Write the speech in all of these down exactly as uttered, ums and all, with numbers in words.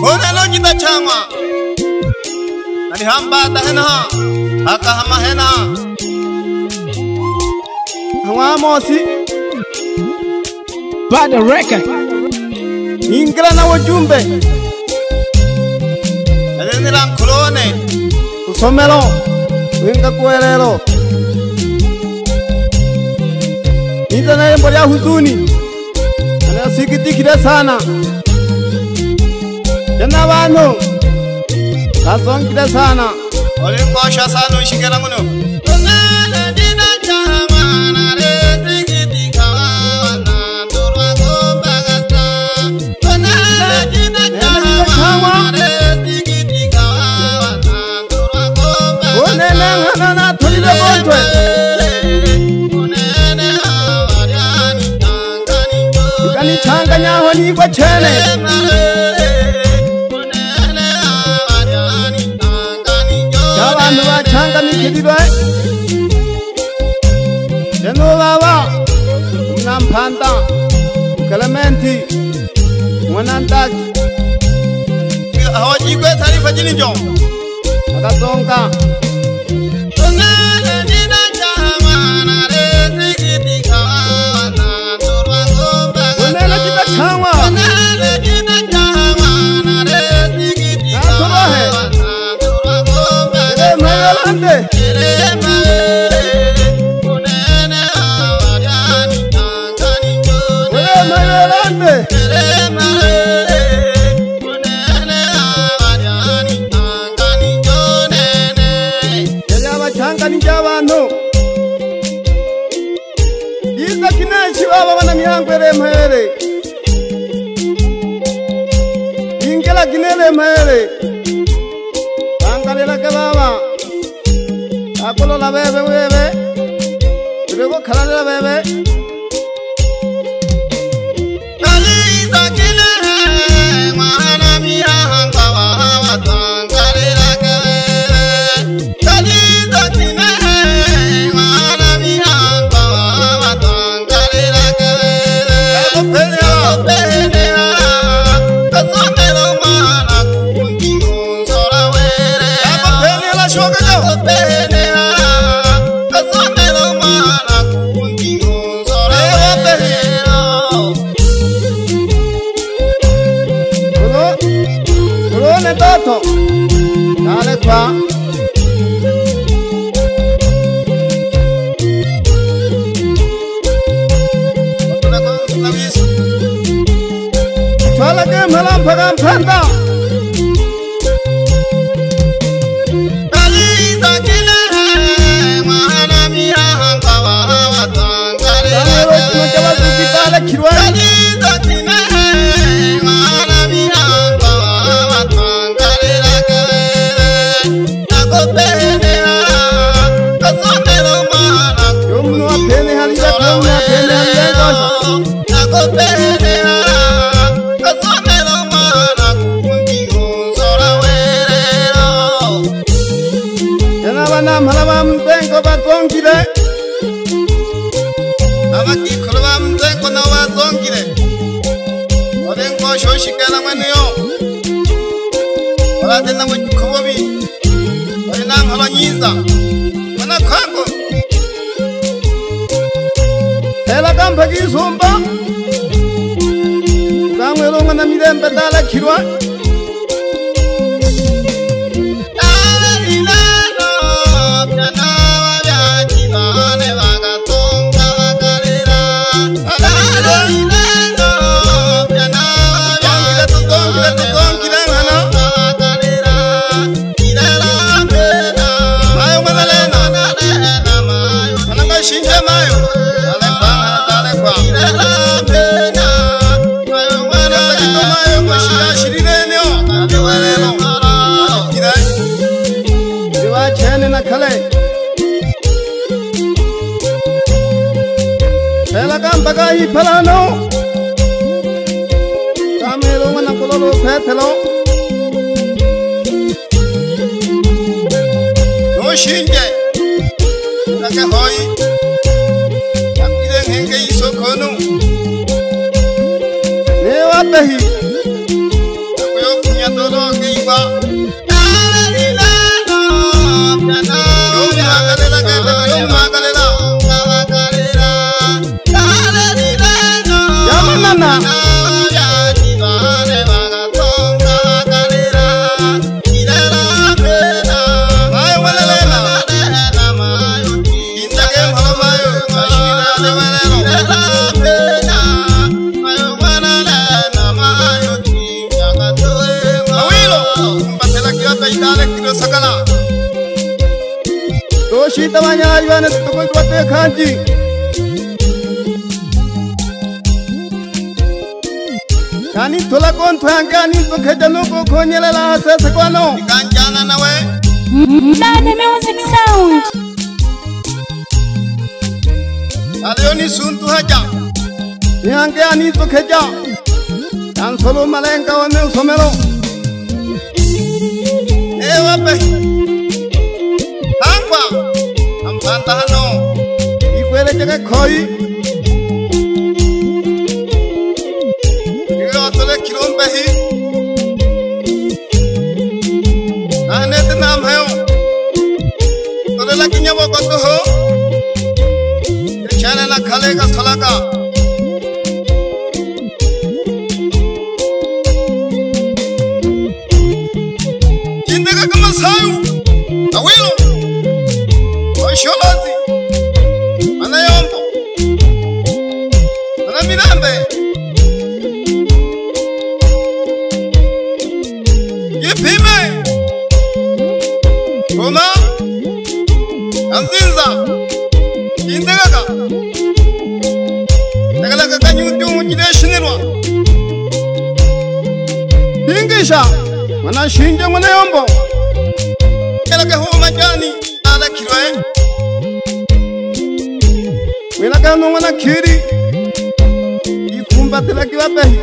Kona lo kita changwa. Nani hamba tahena. Haka hama hena. Hawa mosi. Bada record. Ingila na wajumbe. Nani lang kulone. Kusomelo. Winga kuelelo. Nita na mbali ya huzuni. Sikitikira sana. Jana bano. Kasongera sana. Ole ngosha sana ushikela muno. Changanya honi kwa chene. Jawanu wa changa mikididwa. Jeno baba. Mnampanda. Clementi. Mwanandaki. Hawa jikwe tarifa jini jo. Akasonga. Ingela ginele mere. Angalela kababa. Akolo la bebe bebe. Luego khala la bebe. Dale kwa. Fala ke malam phagam phanda. Ali zakile mahana miya hangawa watangale. Dale ro chuma suki tale khirwa. Ali zakile mahana miya hangawa watangale rakale. Nako pene ha kasomelo mana. Yomno apene halida yomno apene halida. Nako pene ha. Malam tengo batongile. Abaki kulwa mtengo na wazongile. Odengo shoshikela mwenyo. Wala tena mkubobi. Wala habanyiza. Wana kwango. Ela kamba kisumba. Kamwelo ngana mirembe dala kirwa. Bagai palano, kamero mana kololo petelo, no shinje, nake hoi, akide henge iso kono, ne wapehi, akuyo kunya ya todo que iba. Doshi tawanya ayuan itu kau buat kanji. Kani thola kon thoang kani to khejanu ko khonyele la se sekwano. Kanjana nawe. Nane music sound. Alioni suntu haja. Yang ke ani to kheja. Dan solo malenka wane somelo. Ewa pe. Tangwa. Amantahano. Ikwele jaga khoi. Iga tole kilom pe hi. Ane te naam hai ho. Tole la kinya wo koto ho. Chana na khale ka thala ka. Jindaga kama sayu. Awilo. Sholazi mana yombo mana mirambe yipime koma anzinza indagaga ndagalaga kanyutu mujideshinirwa Ingisha mana shinje mana yombo kelaga ho majani ala kirwe Wena kanu mana kiri Ikumba tila kiwa pehi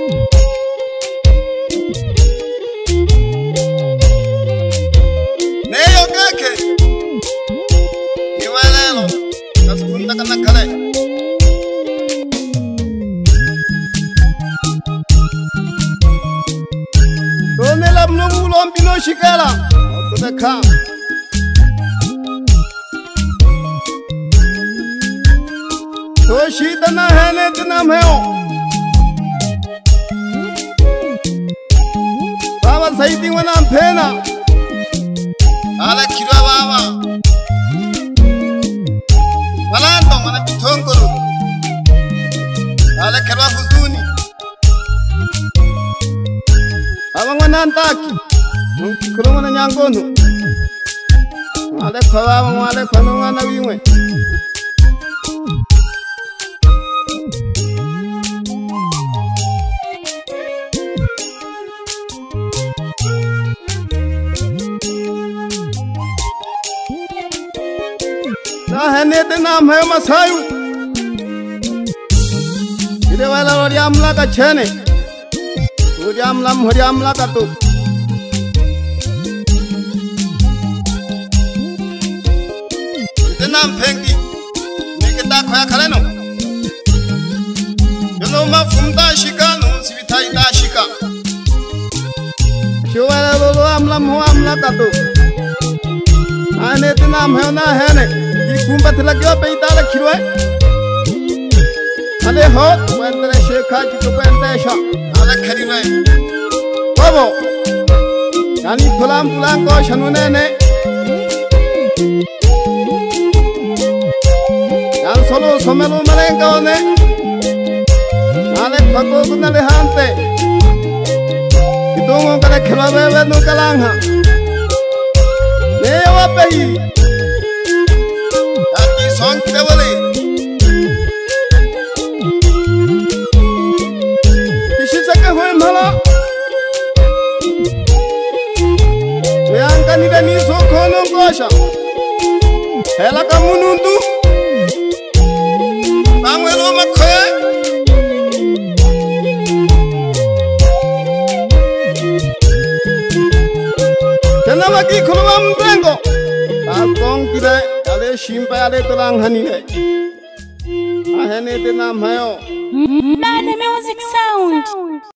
Neyo kake Iwalelo Kaskunda kana kale Tone la mnubu lompino shikala Oto deka Doshi tana hene tina meo Baba saiti wana mpena Ala kirwa baba Walando wana kitongoro Ala kirwa huzuni Aba wana antaki Kuru wana nyangono Wale kwa baba wale kwa wana wimwe Hene te naam hai Masayu Ide wala hori amla ka chene Hori amla hori amla ka tu Ite naam pengi Nikita kwaya kale no Yono ma fumda shika no sivita ita shika Shi wala lolo amla ho amla ka tu Hene te naam hai na hene Ikumba tila kiwa pe itala kirwe Ale ho Wendere shekha jito pendesha Ala kariwe Babo Yani tulam tulam ko shanu nene Yan solo somelu malenga one Ale phako kunale hante Idongo kale khilwa bebe nu kalangha Ne wa pehi Aki song kidewale Kishi sake hoy mhala Weanga nida ni so khono kosha Hela kamunundu Bangwelo makhoye Tena maki khulwa mbengo Akong kide ale shimpa ale tulang hani hai Ahene te naam hai Nane music sound.